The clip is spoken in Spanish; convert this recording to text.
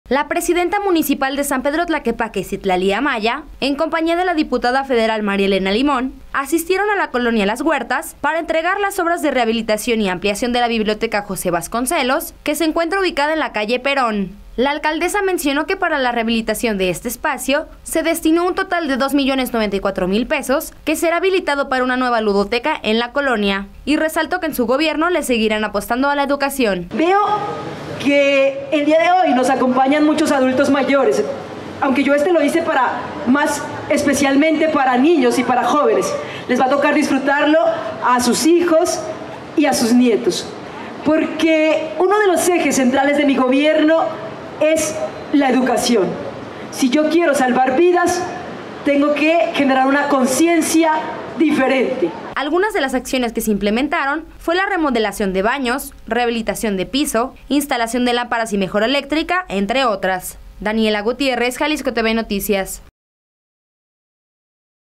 La presidenta municipal de San Pedro Tlaquepaque, Citlali Amaya, en compañía de la diputada federal María Elena Limón, asistieron a la colonia Las Huertas para entregar las obras de rehabilitación y ampliación de la biblioteca José Vasconcelos, que se encuentra ubicada en la calle Perón. La alcaldesa mencionó que para la rehabilitación de este espacio se destinó un total de 2.094.000 pesos, que será habilitado para una nueva ludoteca en la colonia, y resaltó que en su gobierno le seguirán apostando a la educación. Veo que el día de hoy nos acompañan muchos adultos mayores, aunque yo lo hice más especialmente para niños y para jóvenes. Les va a tocar disfrutarlo a sus hijos y a sus nietos, porque uno de los ejes centrales de mi gobierno es la educación. Si yo quiero salvar vidas, tengo que generar una conciencia diferente. Algunas de las acciones que se implementaron fue la remodelación de baños, rehabilitación de piso, instalación de lámparas y mejora eléctrica, entre otras. Daniela Gutiérrez, Jalisco TV Noticias.